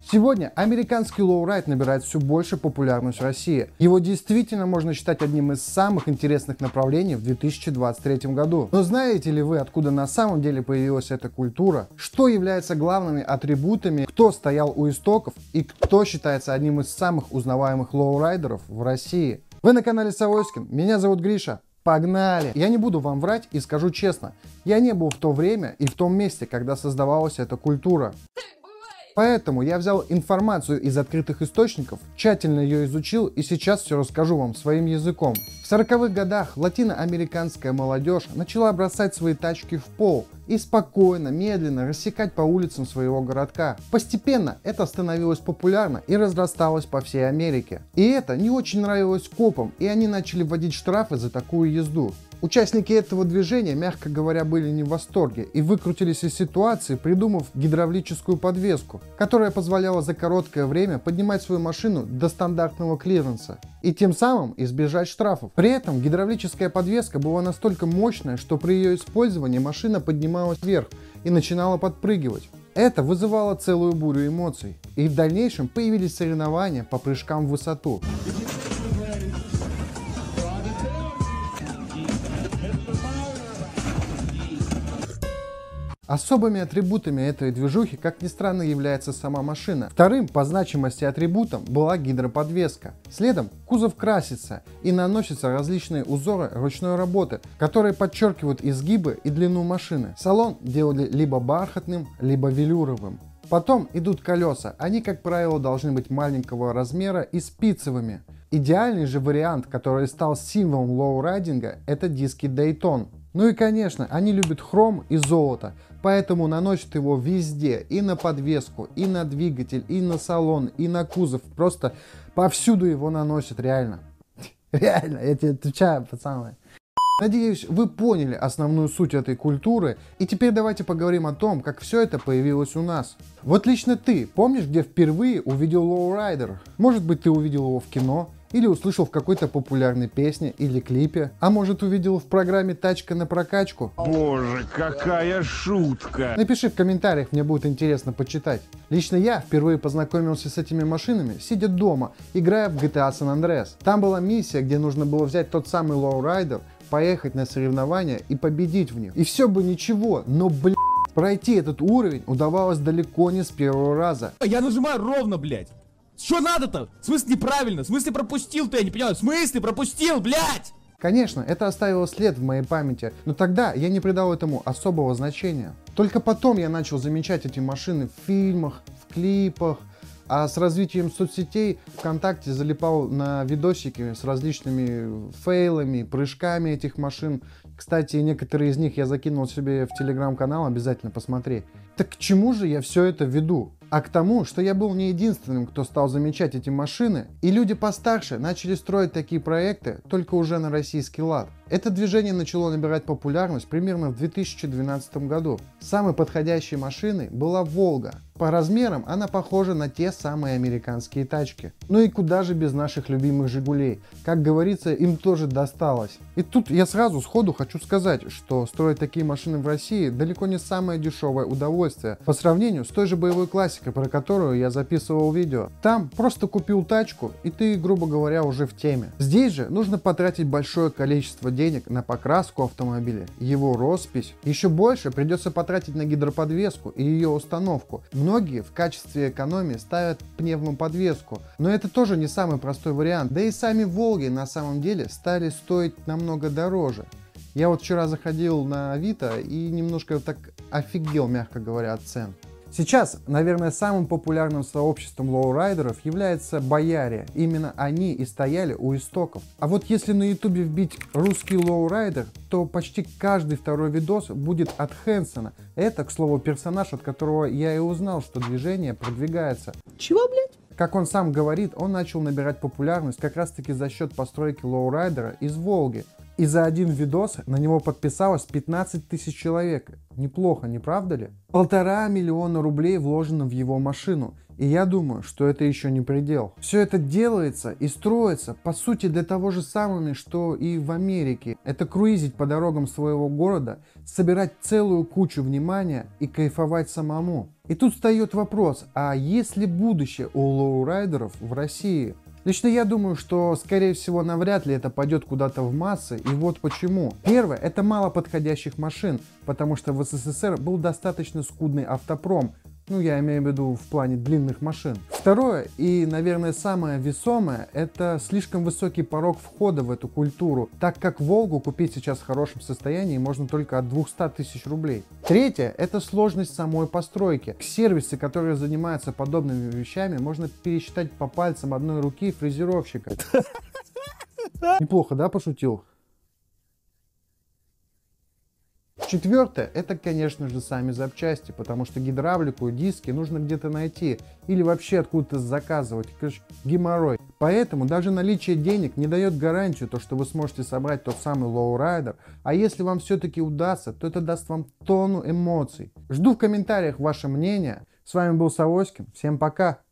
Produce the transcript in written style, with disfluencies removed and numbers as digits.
Сегодня американский лоурайд набирает все больше популярность в России. Его действительно можно считать одним из самых интересных направлений в 2023 году. Но знаете ли вы, откуда на самом деле появилась эта культура? Что является главными атрибутами, кто стоял у истоков и кто считается одним из самых узнаваемых лоурайдеров в России? Вы на канале Савойскин, меня зовут Гриша. Погнали! Я не буду вам врать и скажу честно, я не был в то время и в том месте, когда создавалась эта культура. Поэтому я взял информацию из открытых источников, тщательно ее изучил и сейчас все расскажу вам своим языком. В 40-х годах латиноамериканская молодежь начала бросать свои тачки в пол и спокойно, медленно рассекать по улицам своего городка. Постепенно это становилось популярно и разрасталось по всей Америке. И это не очень нравилось копам, и они начали вводить штрафы за такую езду. Участники этого движения, мягко говоря, были не в восторге и выкрутились из ситуации, придумав гидравлическую подвеску, которая позволяла за короткое время поднимать свою машину до стандартного клиренса и тем самым избежать штрафов. При этом гидравлическая подвеска была настолько мощная, что при ее использовании машина поднималась вверх и начинала подпрыгивать. Это вызывало целую бурю эмоций, и в дальнейшем появились соревнования по прыжкам в высоту. Особыми атрибутами этой движухи, как ни странно, является сама машина. Вторым по значимости атрибутом была гидроподвеска. Следом кузов красится и наносятся различные узоры ручной работы, которые подчеркивают изгибы и длину машины. Салон делали либо бархатным, либо велюровым. Потом идут колеса. Они, как правило, должны быть маленького размера и спицевыми. Идеальный же вариант, который стал символом лоурайдинга, это диски Dayton. Ну и конечно, они любят хром и золото, поэтому наносят его везде, и на подвеску, и на двигатель, и на салон, и на кузов. Просто повсюду его наносят, реально. Реально, я тебе отвечаю, пацаны. Надеюсь, вы поняли основную суть этой культуры, и теперь давайте поговорим о том, как все это появилось у нас. Вот лично ты помнишь, где впервые увидел лоурайдер? Может быть, ты увидел его в кино? Или услышал в какой-то популярной песне или клипе, а может увидел в программе «Тачка на прокачку». Боже, какая шутка! Напиши в комментариях, мне будет интересно почитать. Лично я впервые познакомился с этими машинами, сидя дома, играя в GTA San Andreas. Там была миссия, где нужно было взять тот самый лоурайдер, поехать на соревнования и победить в них. И все бы ничего, но пройти этот уровень удавалось далеко не с первого раза. Я нажимаю ровно, блядь. Что надо-то? В смысле неправильно? В смысле пропустил-то? Я не понимаю. В смысле пропустил, блядь? Конечно, это оставило след в моей памяти, но тогда я не придал этому особого значения. Только потом я начал замечать эти машины в фильмах, в клипах, а с развитием соцсетей ВКонтакте залипал на видосики с различными фейлами, прыжками этих машин. Кстати, некоторые из них я закинул себе в телеграм-канал, обязательно посмотри. Так к чему же я все это веду? А к тому, что я был не единственным, кто стал замечать эти машины, и люди постарше начали строить такие проекты, только уже на российский лад. Это движение начало набирать популярность примерно в 2012 году. Самой подходящей машиной была Волга. По размерам она похожа на те самые американские тачки. Ну и куда же без наших любимых Жигулей? Как говорится, им тоже досталось. И тут я сразу сходу хочу сказать, что строить такие машины в России далеко не самое дешевое удовольствие по сравнению с той же боевой классикой, про которую я записывал видео. Там просто купил тачку, и ты, грубо говоря, уже в теме. Здесь же нужно потратить большое количество денег на покраску автомобиля, его роспись. Еще больше придется потратить на гидроподвеску и ее установку. Многие в качестве экономии ставят пневмоподвеску, но это тоже не самый простой вариант. Да и сами Волги на самом деле стали стоить намного дороже. Я вот вчера заходил на Авито и немножко так офигел, мягко говоря, от цен. Сейчас, наверное, самым популярным сообществом лоурайдеров является Бояре. Именно они и стояли у истоков. А вот если на ютубе вбить русский лоурайдер, то почти каждый второй видос будет от Хэнсона. Это, к слову, персонаж, от которого я и узнал, что движение продвигается. Чего, блядь? Как он сам говорит, он начал набирать популярность как раз таки за счет постройки лоурайдера из Волги. И за один видос на него подписалось 15 тысяч человек. Неплохо, не правда ли? 1,5 миллиона рублей вложено в его машину. И я думаю, что это еще не предел. Все это делается и строится, по сути, для того же самого, что и в Америке. Это круизить по дорогам своего города, собирать целую кучу внимания и кайфовать самому. И тут встает вопрос, а есть ли будущее у лоурайдеров в России? Лично я думаю, что, скорее всего, навряд ли это пойдет куда-то в массы, и вот почему. Первое, это мало подходящих машин, потому что в СССР был достаточно скудный автопром, ну, я имею в виду в плане длинных машин. Второе, и, наверное, самое весомое, это слишком высокий порог входа в эту культуру, так как Волгу купить сейчас в хорошем состоянии можно только от 200 тысяч рублей. Третье, это сложность самой постройки. Сервисы, которые занимаются подобными вещами, можно пересчитать по пальцам одной руки фрезеровщика. Неплохо, да, пошутил? Четвертое, это, конечно же, сами запчасти, потому что гидравлику и диски нужно где-то найти или вообще откуда-то заказывать. Короче, геморрой. Поэтому даже наличие денег не дает гарантию, то, что вы сможете собрать тот самый лоурайдер, а если вам все-таки удастся, то это даст вам тонну эмоций. Жду в комментариях ваше мнение. С вами был Савоськин. Всем пока!